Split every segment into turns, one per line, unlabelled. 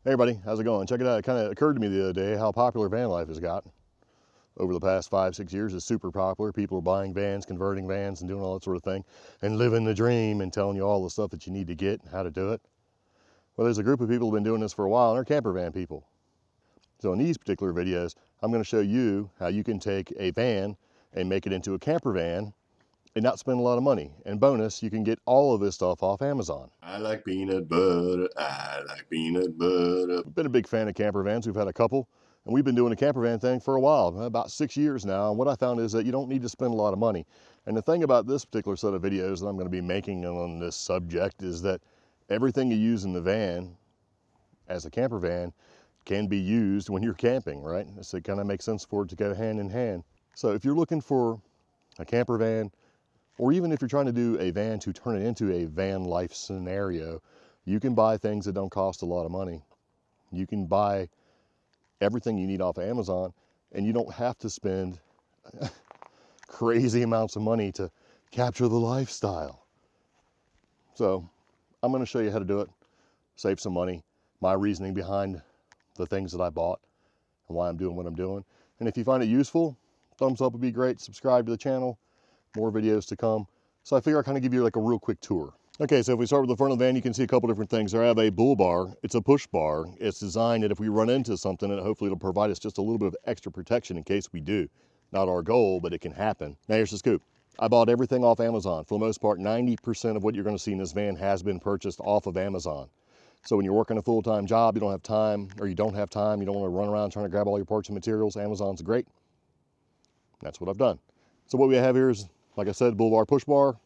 Hey everybody, how's it going? Check it out. It kind of occurred to me the other day how popular van life has got. Over the past 5-6 years, it's super popular. People are buying vans, converting vans, and doing all that sort of thing, and living the dream and telling you all the stuff that you need to get and how to do it. Well, there's a group of people who've been doing this for a while, and they're camper van people. So in these particular videos, I'm going to show you how you can take a van and make it into a camper van and not spend a lot of money. And bonus, you can get all of this stuff off Amazon.
I like peanut butter, I like peanut butter.
I've been a big fan of camper vans. We've had a couple, and we've been doing the camper van thing for a while, about 6 years now. And what I found is that you don't need to spend a lot of money. And the thing about this particular set of videos that I'm going to be making on this subject is that everything you use in the van as a camper van can be used when you're camping, right? So it kind of makes sense for it to go hand in hand. So if you're looking for a camper van, or even if you're trying to do a van to turn it into a van life scenario, you can buy things that don't cost a lot of money. You can buy everything you need off of Amazon, and you don't have to spend crazy amounts of money to capture the lifestyle. So I'm going to show you how to do it, save some money, my reasoning behind the things that I bought and why I'm doing what I'm doing. And if you find it useful, thumbs up would be great. Subscribe to the channel. More videos to come. So I figure I'll kind of give you like a real quick tour. Okay, so if we start with the front of the van, you can see a couple different things. I have a bull bar. It's a push bar. It's designed that if we run into something, and hopefully it'll provide us just a little bit of extra protection in case we do. Not our goal, but it can happen. Now here's the scoop. I bought everything off Amazon. For the most part, 90% of what you're going to see in this van has been purchased off of Amazon. So when you're working a full-time job, you don't have time, or you don't have time, you don't want to run around trying to grab all your parts and materials, Amazon's great. That's what I've done. So what we have here is, like I said, bull bar, push bar,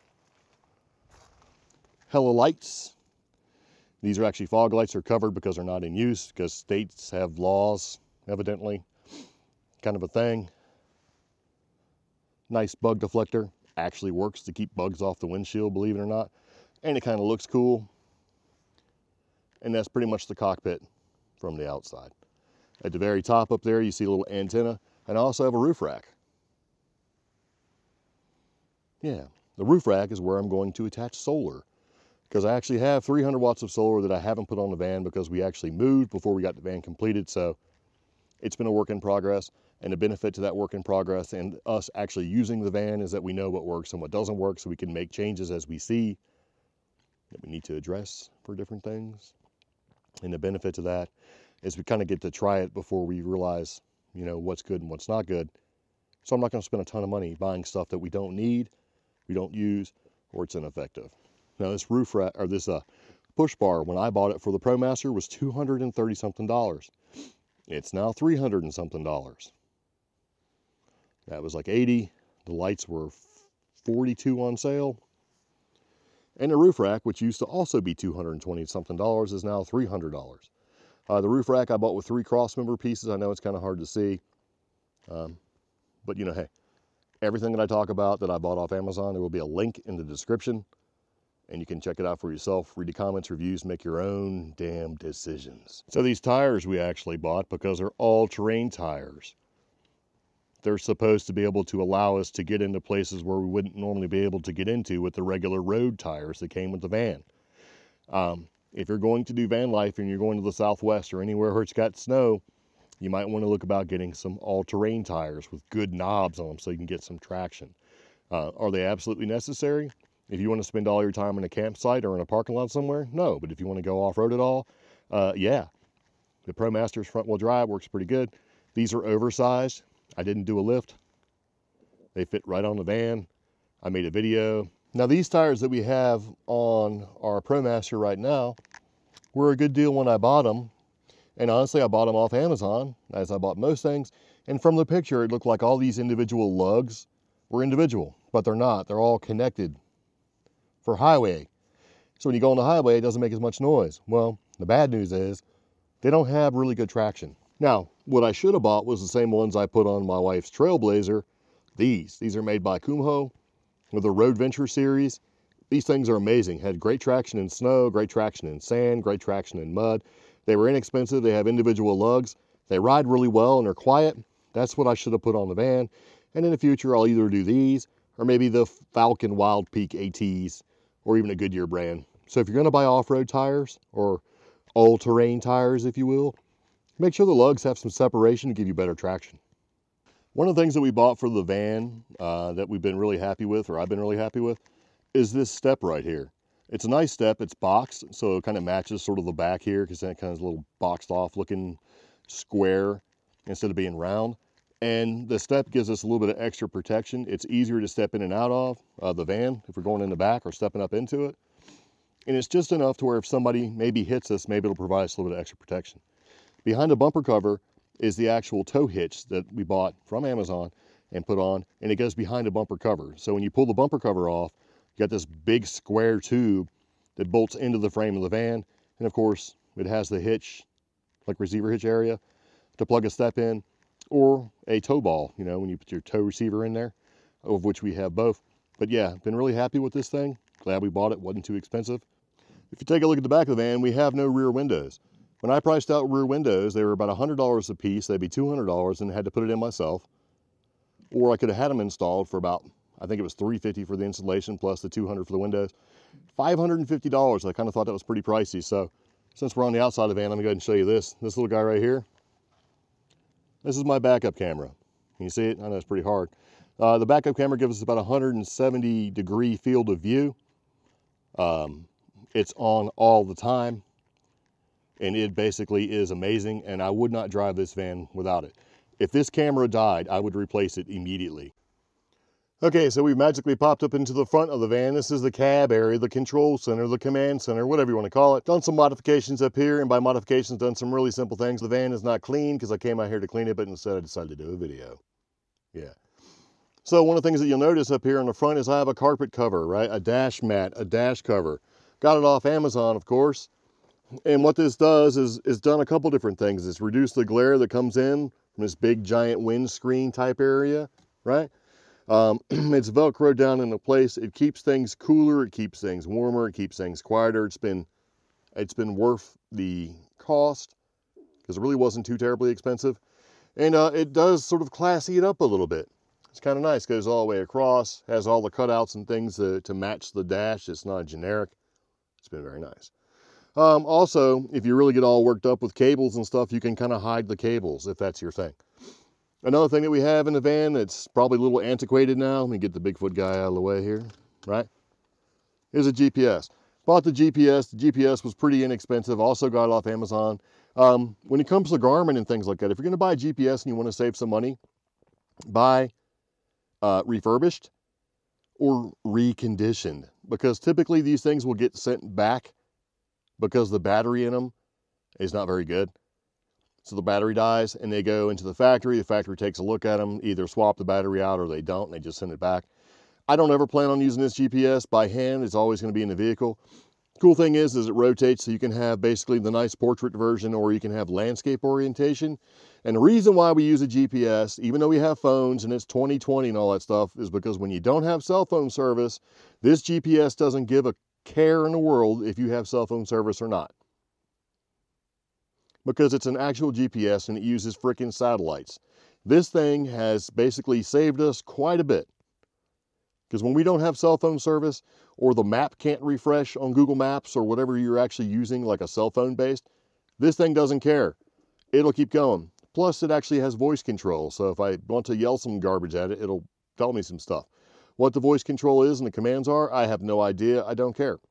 hella lights. These are actually fog lights. They're covered because they're not in use, because states have laws, evidently, kind of a thing. Nice bug deflector. Actually works to keep bugs off the windshield, believe it or not. And it kind of looks cool. And that's pretty much the cockpit from the outside. At the very top up there, you see a little antenna, and I also have a roof rack. Yeah, the roof rack is where I'm going to attach solar, because I actually have 300 watts of solar that I haven't put on the van because we actually moved before we got the van completed. So it's been a work in progress, and the benefit to that work in progress and us actually using the van is that we know what works and what doesn't work, so we can make changes as we see that we need to address for different things. And the benefit to that is we kind of get to try it before we realize, you know, what's good and what's not good. So I'm not going to spend a ton of money buying stuff that we don't need, we don't use, or it's ineffective. Now this roof rack, or this push bar, when I bought it for the Promaster, was $230 something. It's now $300 and something. That was like 80. The lights were 42 on sale. And the roof rack, which used to also be $220 something, is now $300. The roof rack I bought with 3 cross member pieces. I know it's kind of hard to see, but you know, hey, everything that I talk about that I bought off Amazon, there will be a link in the description, and you can check it out for yourself, read the comments, reviews, make your own damn decisions. So these tires we actually bought because they're all-terrain tires. They're supposed to be able to allow us to get into places where we wouldn't normally be able to get into with the regular road tires that came with the van. If you're going to do van life and you're going to the Southwest or anywhere where it's got snow, you might want to look about getting some all-terrain tires with good knobs on them so you can get some traction. Are they absolutely necessary? If you want to spend all your time in a campsite or in a parking lot somewhere, no. But if you want to go off-road at all, yeah. The Promaster's front-wheel drive works pretty good. These are oversized. I didn't do a lift. They fit right on the van. I made a video. Now these tires that we have on our Promaster right now were a good deal when I bought them. And honestly, I bought them off Amazon, as I bought most things. And from the picture, it looked like all these individual lugs were individual, but they're not. They're all connected for highway. So when you go on the highway, it doesn't make as much noise. Well, the bad news is they don't have really good traction. Now, what I should have bought was the same ones I put on my wife's Trailblazer. These are made by Kumho with the Road Venture series. These things are amazing. Had great traction in snow, great traction in sand, great traction in mud. They were inexpensive. They have individual lugs. They ride really well and they're quiet. That's what I should have put on the van. And in the future, I'll either do these or maybe the Falcon Wild Peak ATs or even a Goodyear brand. So if you're going to buy off-road tires or all-terrain tires, if you will. Make sure the lugs have some separation to give you better traction. One of the things that we bought for the van that we've been really happy with, or I've been really happy with, is this step right here. It's a nice step. It's boxed, so it kind of matches sort of the back here, because that kind of is a little boxed off looking square instead of being round. And the step gives us a little bit of extra protection. It's easier to step in and out of the van if we're going in the back or stepping up into it. And it's just enough to where if somebody maybe hits us, maybe it'll provide us a little bit of extra protection. Behind the bumper cover is the actual tow hitch that we bought from Amazon and put on, and it goes behind the bumper cover. So when you pull the bumper cover off, you got this big square tube that bolts into the frame of the van. And of course, it has the hitch, like receiver hitch area, to plug a step in, or a tow ball, you know, when you put your tow receiver in there, of which we have both. But yeah, been really happy with this thing. Glad we bought it, wasn't too expensive. If you take a look at the back of the van, we have no rear windows. When I priced out rear windows, they were about $100 a piece. They'd be $200 and had to put it in myself. Or I could have had them installed for about, I think it was $350 for the installation plus the $200 for the windows. $550. I kind of thought that was pretty pricey. So since we're on the outside of the van, let me go ahead and show you this. This little guy right here. This is my backup camera. Can you see it? I know it's pretty hard. The backup camera gives us about 170-degree field of view. It's on all the time. And it basically is amazing, and I would not drive this van without it. If this camera died, I would replace it immediately. Okay, so we've magically popped up into the front of the van. This is the cab area, the control center, the command center, whatever you want to call it. Done some modifications up here, and by modifications, done some really simple things. The van is not clean because I came out here to clean it, but instead I decided to do a video. Yeah. So one of the things that you'll notice up here on the front is I have a carpet cover, right? A dash mat, a dash cover. Got it off Amazon, of course. And what this does is done a couple different things. It's reduced the glare that comes in from this big giant windscreen type area, right? It's Velcro down into place. It keeps things cooler. It keeps things warmer. It keeps things quieter. It's been worth the cost because it really wasn't too terribly expensive. And it does sort of classy it up a little bit. It's kind of nice. Goes all the way across. Has all the cutouts and things to match the dash. It's not generic. It's been very nice. Also, if you really get all worked up with cables and stuff, you can kind of hide the cables if that's your thing. Another thing that we have in the van that's probably a little antiquated now, let me get the Bigfoot guy out of the way here, right? Is a GPS. Bought the GPS. The GPS was pretty inexpensive. Also got it off Amazon. When it comes to Garmin and things like that, if you're going to buy a GPS and you want to save some money, buy refurbished or reconditioned, because typically these things will get sent back because the battery in them is not very good. So the battery dies and they go into the factory. The factory takes a look at them, either swap the battery out or they don't, and they just send it back. I don't ever plan on using this GPS by hand. It's always going to be in the vehicle. Cool thing is it rotates, so you can have basically the nice portrait version, or you can have landscape orientation. And the reason why we use a GPS, even though we have phones and it's 2020 and all that stuff, is because when you don't have cell phone service, this GPS doesn't give a care in the world if you have cell phone service or not, because it's an actual GPS and it uses freaking satellites. This thing has basically saved us quite a bit, because when we don't have cell phone service, or the map can't refresh on Google Maps or whatever you're actually using, like a cell phone based, this thing doesn't care. It'll keep going. Plus it actually has voice control, so if I want to yell some garbage at it, it'll tell me some stuff. What the voice control is and the commands are, I have no idea. I don't care.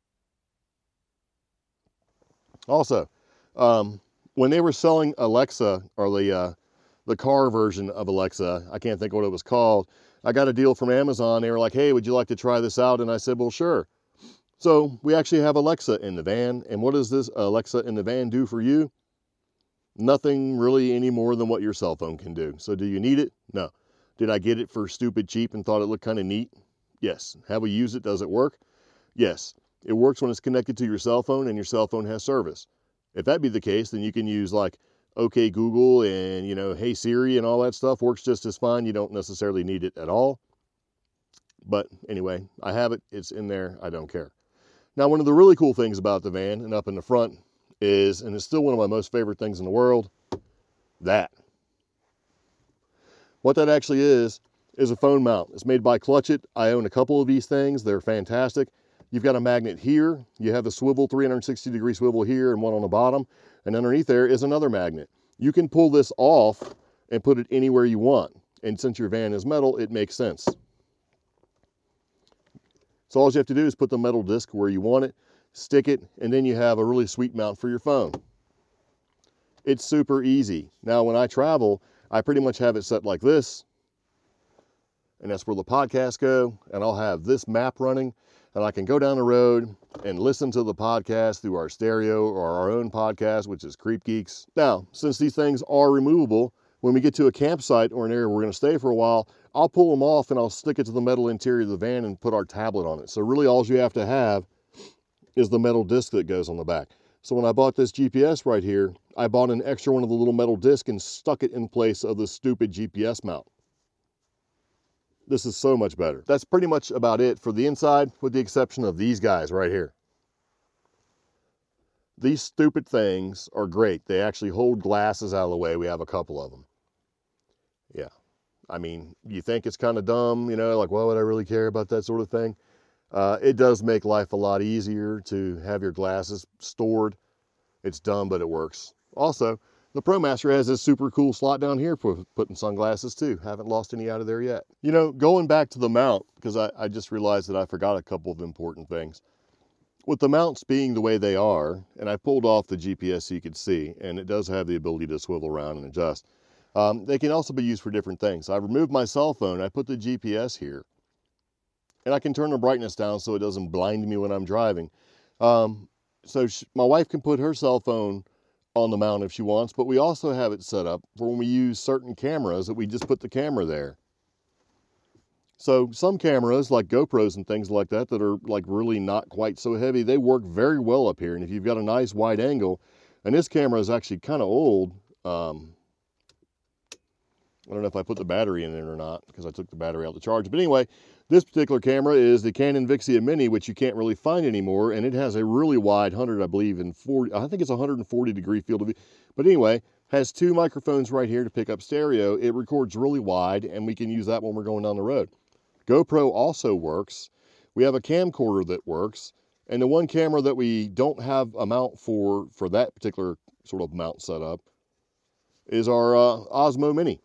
Also, when they were selling Alexa, or the car version of Alexa, I can't think of what it was called, I got a deal from Amazon. They were like, hey, would you like to try this out? And I said, well, sure. So we actually have Alexa in the van. And what does this Alexa in the van do for you? Nothing really any more than what your cell phone can do. So do you need it? No. Did I get it for stupid cheap and thought it looked kind of neat? Yes. Have we used it? Does it work? Yes. It works when it's connected to your cell phone and your cell phone has service. If that be the case, then you can use like OK Google and, you know, Hey Siri and all that stuff works just as fine. You don't necessarily need it at all. But anyway, I have it. It's in there. I don't care. Now, one of the really cool things about the van and up in the front is, and it's still one of my most favorite things in the world, that. What that actually is a phone mount. It's made by Clutch It. I own a couple of these things. They're fantastic. You've got a magnet here. You have a swivel, 360-degree swivel here and one on the bottom. And underneath there is another magnet. You can pull this off and put it anywhere you want. And since your van is metal, it makes sense. So all you have to do is put the metal disc where you want it, stick it, and then you have a really sweet mount for your phone. It's super easy. Now, when I travel, I pretty much have it set like this, and that's where the podcasts go, and I'll have this map running, and I can go down the road and listen to the podcast through our stereo or our own podcast, which is Creep Geeks. Now, since these things are removable, when we get to a campsite or an area we're going to stay for a while, I'll pull them off and I'll stick it to the metal interior of the van and put our tablet on it. So really all you have to have is the metal disc that goes on the back. So when I bought this GPS right here, I bought an extra one of the little metal disc and stuck it in place of the stupid GPS mount. This is so much better. That's pretty much about it for the inside, with the exception of these guys right here. These stupid things are great. They actually hold glasses out of the way. We have a couple of them. Yeah. I mean, you think it's kind of dumb, you know, like, why would I really care about that sort of thing? It does make life a lot easier to have your glasses stored. It's dumb, but it works. Also, the Promaster has this super cool slot down here for putting sunglasses too. Haven't lost any out of there yet. You know, going back to the mount, because I just realized that I forgot a couple of important things. With the mounts being the way they are, and I pulled off the GPS so you could see, and it does have the ability to swivel around and adjust. They can also be used for different things. I removed my cell phone, I put the GPS here, and I can turn the brightness down so it doesn't blind me when I'm driving. So my wife can put her cell phone on the mount if she wants, but we also have it set up for when we use certain cameras that we just put the camera there. So some cameras like GoPros and things like that that are like really not quite so heavy, they work very well up here. And if you've got a nice wide angle, and this camera is actually kind of old, I don't know if I put the battery in it or not because I took the battery out to charge. But anyway, this particular camera is the Canon Vixia Mini, which you can't really find anymore. And it has a really wide 100, I believe, and 40, I think it's 140-degree field of view. But anyway, has two microphones right here to pick up stereo. It records really wide, and we can use that when we're going down the road. GoPro also works. We have a camcorder that works. And the one camera that we don't have a mount for that particular sort of mount setup is our Osmo Mini.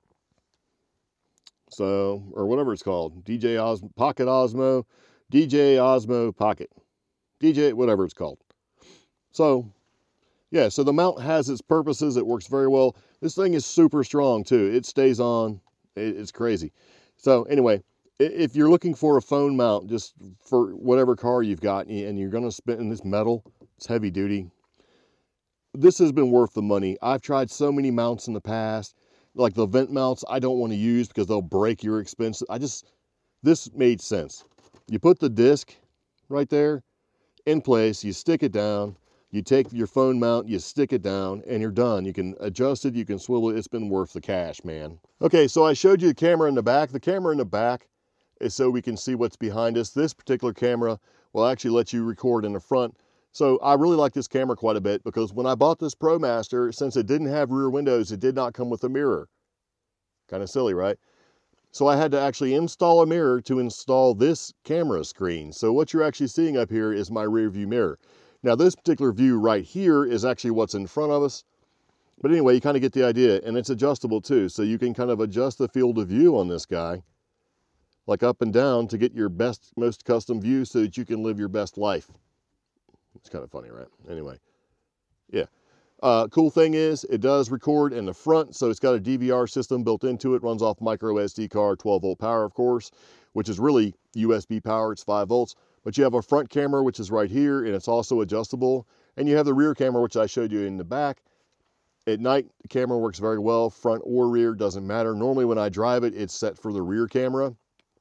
So, or whatever it's called, Pocket Osmo, DJ Osmo Pocket, DJ, whatever it's called. So, yeah, so the mount has its purposes. It works very well. This thing is super strong too. It stays on. It's crazy. So anyway, if you're looking for a phone mount just for whatever car you've got and you're going to spend in this metal, it's heavy duty, this has been worth the money. I've tried so many mounts in the past. Like the vent mounts, I don't want to use because they'll break your expense. This made sense. You put the disc right there in place, you stick it down, you take your phone mount, you stick it down, and you're done. You can adjust it, you can swivel it. It's been worth the cash, man. Okay, so I showed you the camera in the back. The camera in the back is so we can see what's behind us. This particular camera will actually let you record in the front. So I really like this camera quite a bit because when I bought this Promaster, since it didn't have rear windows, it did not come with a mirror. Kind of silly, right? So I had to actually install a mirror to install this camera screen. So what you're actually seeing up here is my rear view mirror. Now this particular view right here is actually what's in front of us. But anyway, you kind of get the idea, and it's adjustable too. So you can kind of adjust the field of view on this guy, like up and down, to get your best, most custom view so that you can live your best life. It's kind of funny, right? Anyway, yeah. Cool thing is it does record in the front, so it's got a DVR system built into it, runs off micro SD card, 12-volt power, of course, which is really USB power. It's 5 volts. But you have a front camera, which is right here, and it's also adjustable. And you have the rear camera, which I showed you in the back. At night, the camera works very well, front or rear, doesn't matter. Normally when I drive it, it's set for the rear camera.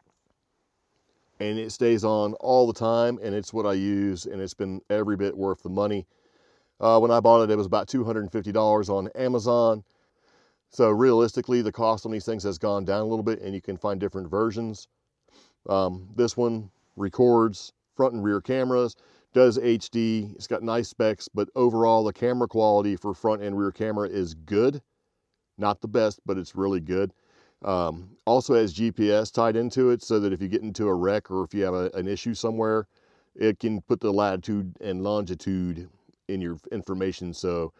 And it stays on all the time, and it's what I use, and it's been every bit worth the money. When I bought it, it was about $250 on Amazon. So realistically, the cost on these things has gone down a little bit, and you can find different versions. This one records front and rear cameras, does HD, it's got nice specs, but overall the camera quality for front and rear camera is good. Not the best, but it's really good. Also has GPS tied into it so that if you get into a wreck or if you have an issue somewhere, it can put the latitude and longitude in your information. So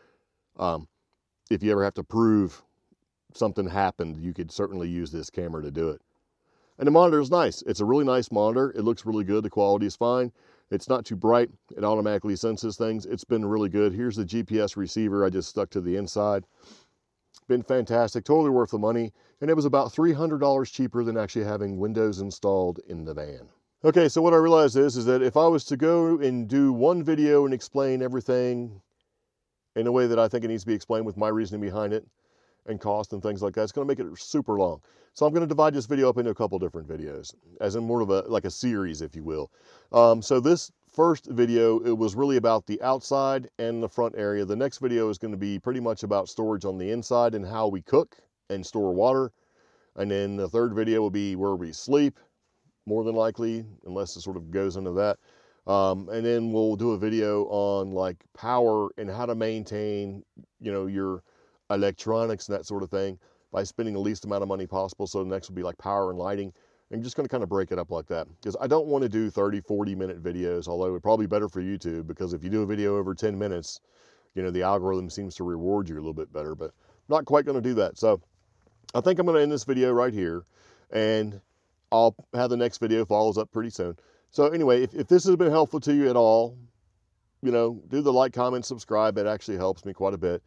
if you ever have to prove something happened, you could certainly use this camera to do it. And the monitor is nice. It's a really nice monitor. It looks really good. The quality is fine. It's not too bright. It automatically senses things. It's been really good. Here's the GPS receiver I just stuck to the inside. Been fantastic. Totally worth the money. And it was about $300 cheaper than actually having Windows installed in the van. Okay, so what I realized is that if I was to go and do one video and explain everything in a way that I think it needs to be explained with my reasoning behind it and cost and things like that, it's going to make it super long. So I'm going to divide this video up into a couple different videos, as in more of a series, if you will. So this first video, it was really about the outside and the front area. The next video is going to be pretty much about storage on the inside and how we cook and store water. And then the third video will be where we sleep, more than likely, unless it sort of goes into that. And then we'll do a video on like power and how to maintain, you know, your electronics and that sort of thing by spending the least amount of money possible. So the next will be like power and lighting. I'm just going to kind of break it up like that because I don't want to do 30, 40-minute videos, although it's probably better for YouTube because if you do a video over 10 minutes, you know, the algorithm seems to reward you a little bit better, but I'm not quite going to do that. So I think I'm going to end this video right here, and I'll have the next video follows up pretty soon. So anyway, if this has been helpful to you at all, you know, do the like, comment, subscribe. It actually helps me quite a bit.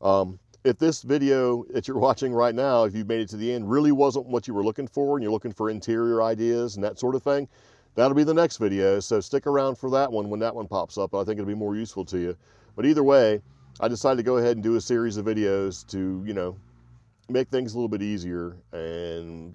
If this video that you're watching right now, if you've made it to the end, really wasn't what you were looking for and you're looking for interior ideas and that sort of thing, that'll be the next video. So stick around for that one when that one pops up. I think it'll be more useful to you. But either way, I decided to go ahead and do a series of videos to, you know, make things a little bit easier, and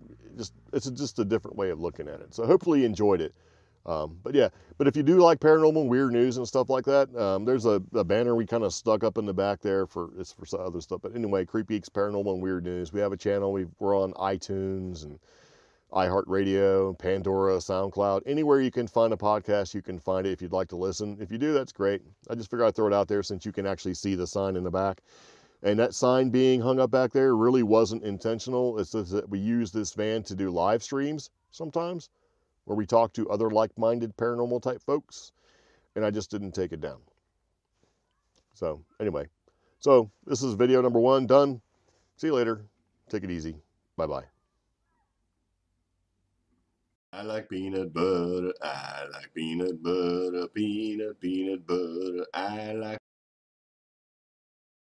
it's just a different way of looking at it. So hopefully you enjoyed it. But yeah, but if you do like paranormal weird news and stuff like that, there's a banner we kind of stuck up in the back there it's for some other stuff. But anyway, Creep Geeks Paranormal and Weird News. We have a channel. We're on iTunes and iHeartRadio, Pandora, SoundCloud. Anywhere you can find a podcast, you can find it if you'd like to listen. If you do, that's great. I just figured I'd throw it out there since you can actually see the sign in the back. And that sign being hung up back there really wasn't intentional. It's just that we use this van to do live streams sometimes where we talk to other like-minded paranormal type folks, and I just didn't take it down. So anyway, so this is video number 1 done. See you later. Take it easy. Bye-bye.
I like peanut butter. I like peanut butter. Peanut butter. I like